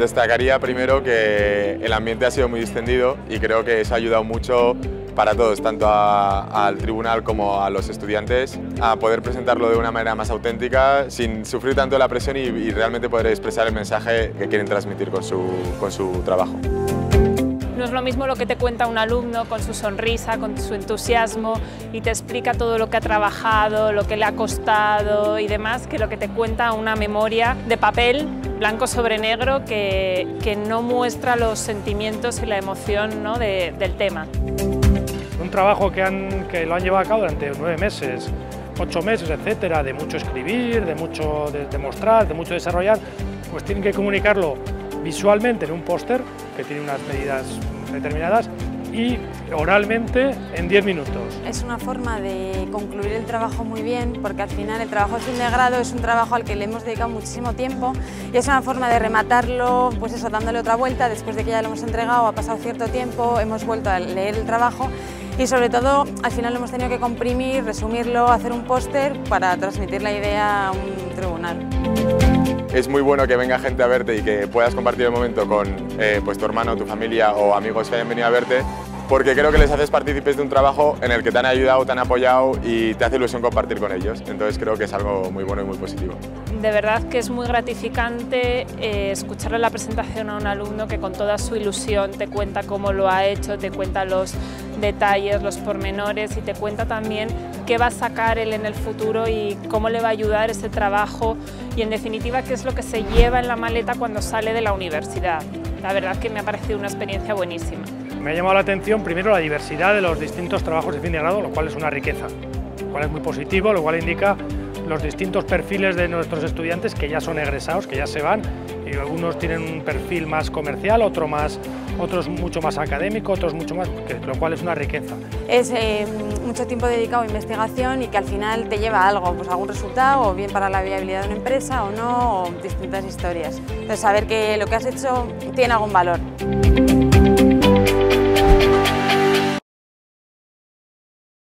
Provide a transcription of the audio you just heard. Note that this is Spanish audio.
Destacaría primero que el ambiente ha sido muy distendido y creo que eso ha ayudado mucho para todos, tanto al tribunal como a los estudiantes, a poder presentarlo de una manera más auténtica, sin sufrir tanto la presión y realmente poder expresar el mensaje que quieren transmitir con su trabajo. No es lo mismo lo que te cuenta un alumno con su sonrisa, con su entusiasmo y te explica todo lo que ha trabajado, lo que le ha costado y demás, que lo que te cuenta una memoria de papel, blanco sobre negro, que no muestra los sentimientos y la emoción, ¿no?, del tema. Un trabajo que lo han llevado a cabo durante 9 meses, 8 meses, etcétera, de mucho escribir, de mucho demostrar, de mucho desarrollar, pues tienen que comunicarlo visualmente en un póster que tiene unas medidas determinadas y oralmente en 10 minutos. Es una forma de concluir el trabajo muy bien, porque al final el trabajo de fin de grado es un trabajo al que le hemos dedicado muchísimo tiempo y es una forma de rematarlo, pues eso, dándole otra vuelta después de que ya lo hemos entregado, ha pasado cierto tiempo, hemos vuelto a leer el trabajo y sobre todo al final lo hemos tenido que comprimir, resumirlo, hacer un póster para transmitir la idea a un tribunal. Es muy bueno que venga gente a verte y que puedas compartir el momento con pues tu hermano, tu familia o amigos que hayan venido a verte, porque creo que les haces partícipes de un trabajo en el que te han ayudado, te han apoyado y te hace ilusión compartir con ellos. Entonces creo que es algo muy bueno y muy positivo. De verdad que es muy gratificante escucharle la presentación a un alumno que con toda su ilusión te cuenta cómo lo ha hecho, te cuenta los detalles, los pormenores y te cuenta también qué va a sacar él en el futuro y cómo le va a ayudar ese trabajo y en definitiva qué es lo que se lleva en la maleta cuando sale de la universidad. La verdad que me ha parecido una experiencia buenísima. Me ha llamado la atención primero la diversidad de los distintos trabajos de fin de grado, lo cual es una riqueza, lo cual es muy positivo, lo cual indica los distintos perfiles de nuestros estudiantes que ya son egresados, que ya se van, y algunos tienen un perfil más comercial, otros mucho más académico, otros mucho más, lo cual es una riqueza. Es mucho tiempo dedicado a investigación y que al final te lleva a algo, pues algún resultado, o bien para la viabilidad de una empresa o no, o distintas historias. Entonces saber que lo que has hecho tiene algún valor.